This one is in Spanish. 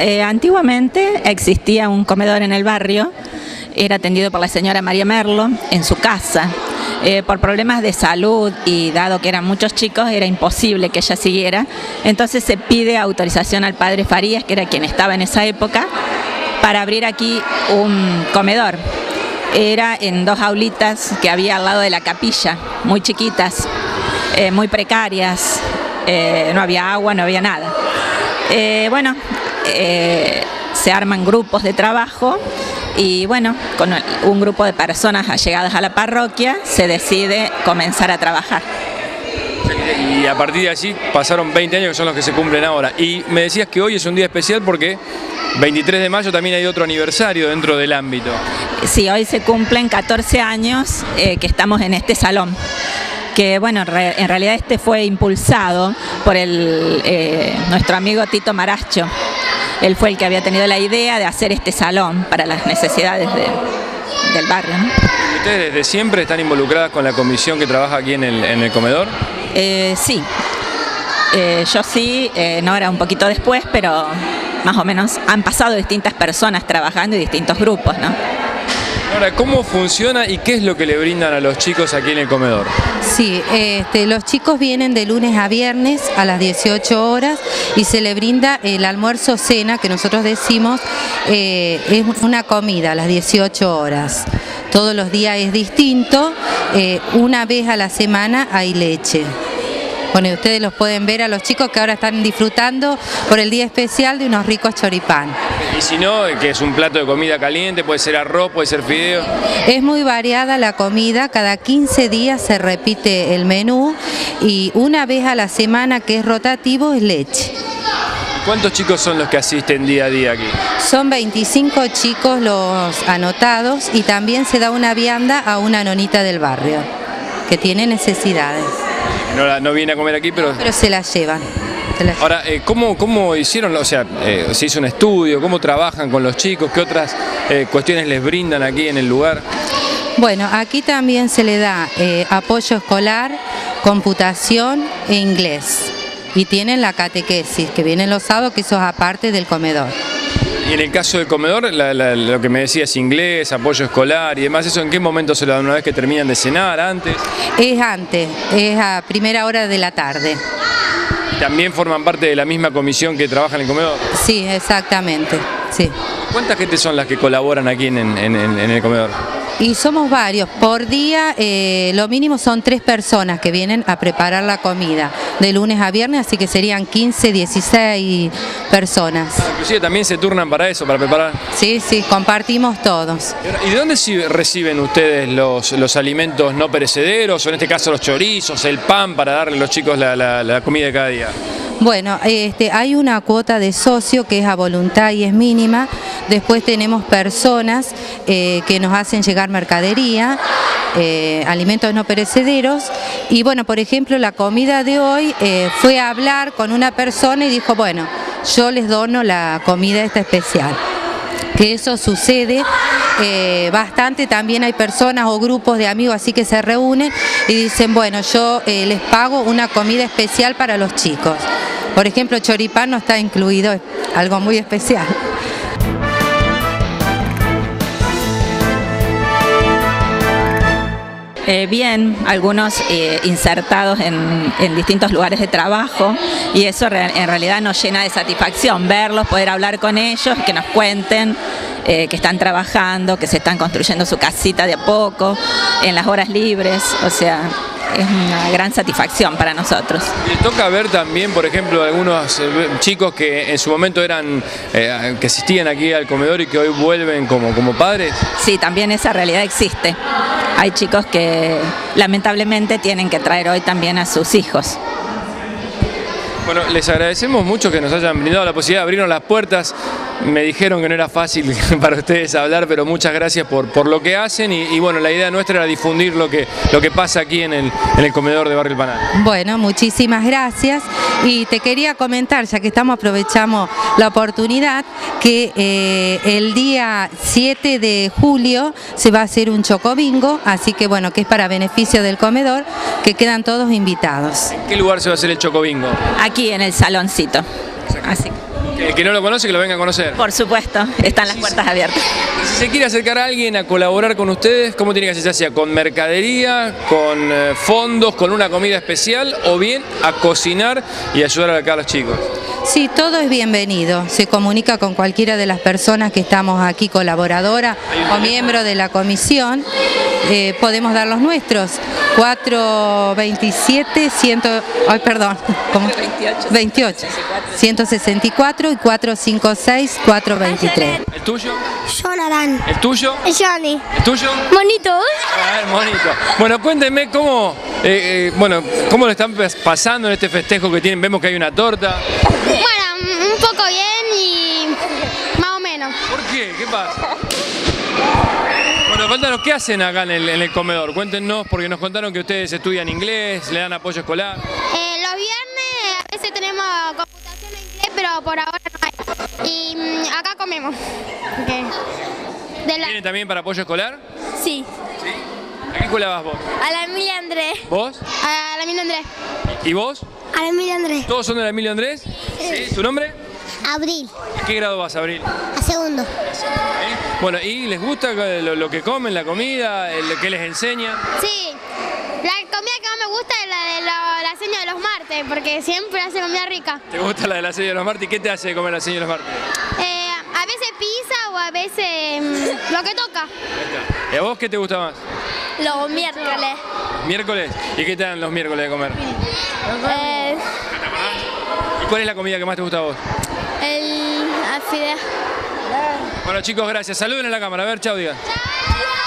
Antiguamente existía un comedor en el barrio, era atendido por la señora María Merlo en su casa. Por problemas de salud y dado que eran muchos chicos era imposible que ella siguiera, entonces se pide autorización al padre Farías, que era quien estaba en esa época, para abrir aquí un comedor. Era en 2 aulitas que había al lado de la capilla, muy chiquitas, muy precarias, no había agua, no había nada. Se arman grupos de trabajo y bueno, con un grupo de personas allegadas a la parroquia se decide comenzar a trabajar. Y a partir de allí pasaron 20 años que son los que se cumplen ahora. Y me decías que hoy es un día especial porque 23 de mayo también hay otro aniversario dentro del ámbito. Sí, hoy se cumplen 14 años que estamos en este salón. Que bueno, en realidad este fue impulsado por nuestro amigo Tito Maracho. Él fue el que había tenido la idea de hacer este salón para las necesidades del barrio, ¿no? ¿Ustedes desde siempre están involucradas con la comisión que trabaja aquí en el comedor? Sí, yo sí, no era un poquito después, pero más o menos han pasado distintas personas trabajando y distintos grupos, ¿no? Ahora, ¿cómo funciona y qué es lo que le brindan a los chicos aquí en el comedor? Sí, los chicos vienen de lunes a viernes a las 18 horas y se le brinda el almuerzo cena, que nosotros decimos es una comida a las 18 horas. Todos los días es distinto, una vez a la semana hay leche. Bueno, ustedes los pueden ver a los chicos que ahora están disfrutando por el día especial de unos ricos choripán. Y si no, que es un plato de comida caliente, puede ser arroz, puede ser fideo. Es muy variada la comida, cada 15 días se repite el menú y una vez a la semana, que es rotativo, es leche. ¿Cuántos chicos son los que asisten día a día aquí? Son 25 chicos los anotados y también se da una vianda a una nonita del barrio que tiene necesidades. No viene a comer aquí, pero se la llevan. Ahora, ¿cómo hicieron? O sea, ¿se hizo un estudio? ¿Cómo trabajan con los chicos? ¿Qué otras cuestiones les brindan aquí en el lugar? Bueno, aquí también se le da apoyo escolar, computación e inglés. Y tienen la catequesis, que vienen los sábados, que eso es aparte del comedor. Y en el caso del comedor, lo que me decías, inglés, apoyo escolar y demás, ¿eso en qué momento se lo dan? ¿Una vez que terminan de cenar, antes? Es antes, es a primera hora de la tarde. ¿También forman parte de la misma comisión que trabaja en el comedor? Sí, exactamente, sí. ¿Cuánta gente son las que colaboran aquí en el comedor? Y somos varios. Por día, lo mínimo son 3 personas que vienen a preparar la comida, de lunes a viernes, así que serían 15, 16 personas. Inclusive también se turnan para eso, para preparar. Sí, sí, compartimos todos. ¿Y de dónde reciben ustedes los alimentos no perecederos, o en este caso los chorizos, el pan, para darle a los chicos la comida de cada día? Bueno, hay una cuota de socio que es a voluntad y es mínima. Después tenemos personas que nos hacen llegar mercadería, alimentos no perecederos. Y bueno, por ejemplo, la comida de hoy fue a hablar con una persona y dijo, bueno, yo les dono la comida esta especial. Que eso sucede bastante, también hay personas o grupos de amigos así que se reúnen y dicen, bueno, yo les pago una comida especial para los chicos. Por ejemplo, choripán no está incluido, es algo muy especial. Bien, algunos insertados en distintos lugares de trabajo, y eso en realidad nos llena de satisfacción, verlos, poder hablar con ellos, que nos cuenten que están trabajando, que se están construyendo su casita de a poco, en las horas libres, o sea, es una gran satisfacción para nosotros. ¿Le toca ver también, por ejemplo, algunos chicos que en su momento eran, que asistían aquí al comedor y que hoy vuelven como padres? Sí, también esa realidad existe. Hay chicos que lamentablemente tienen que traer hoy también a sus hijos. Bueno, les agradecemos mucho que nos hayan brindado la posibilidad de abrirnos las puertas. Me dijeron que no era fácil para ustedes hablar, pero muchas gracias por lo que hacen y bueno, la idea nuestra era difundir lo que pasa aquí en el comedor de Barrio El Panal. Bueno, muchísimas gracias y te quería comentar, ya que aprovechamos la oportunidad, que el día 7 de julio se va a hacer un chocobingo, así que bueno, que es para beneficio del comedor, que quedan todos invitados. ¿En qué lugar se va a hacer el chocobingo? Aquí en el saloncito. Así. El que no lo conoce, que lo venga a conocer. Por supuesto, están las puertas abiertas. Si se quiere acercar a alguien a colaborar con ustedes, ¿cómo tiene que hacerse? ¿Hacia con mercadería, con fondos, con una comida especial o bien a cocinar y ayudar acá a los chicos? Sí, todo es bienvenido. Se comunica con cualquiera de las personas que estamos aquí, colaboradoras o miembros de la comisión. Podemos dar los nuestros. 427 28 164 y 456 423. ¿El tuyo? Jonathan. ¿El tuyo? Johnny. ¿El tuyo? Monito. A ver, monito. Bueno, cuéntenme cómo lo están pasando en este festejo que tienen. Vemos que hay una torta. Bueno, un poco bien y más o menos. ¿Por qué? ¿Qué pasa? Bueno, cuéntanos, ¿qué hacen acá en el comedor? Cuéntenos, porque nos contaron que ustedes estudian inglés, le dan apoyo escolar. Los viernes a veces tenemos computación en inglés, pero por ahora no hay. Y acá comemos. ¿Tienen también para apoyo escolar? Sí. ¿A qué escuela vas vos? A la Emilia Andrés. ¿Vos? A la Emilia Andrés. ¿Y vos? A la Emilia Andrés. ¿Todos son de la Emilio Andrés? ¿Sí? ¿Tu nombre? Abril. ¿A qué grado vas, Abril? A segundo. Bueno, ¿y les gusta lo que comen, la comida, qué les enseñan? Sí. La comida que más me gusta es la de la seña de los martes, porque siempre hace comida rica. ¿Te gusta la de la seña de los martes? ¿Y qué te hace comer la seña de los martes? A veces pizza o a veces lo que toca. ¿Y a vos qué te gusta más? Los miércoles. ¿Miércoles? ¿Y qué te dan los miércoles de comer? ¿Y cuál es la comida que más te gusta a vos? El fideo. Bueno chicos, gracias. Saluden a la cámara. A ver, chau, digan. Chao.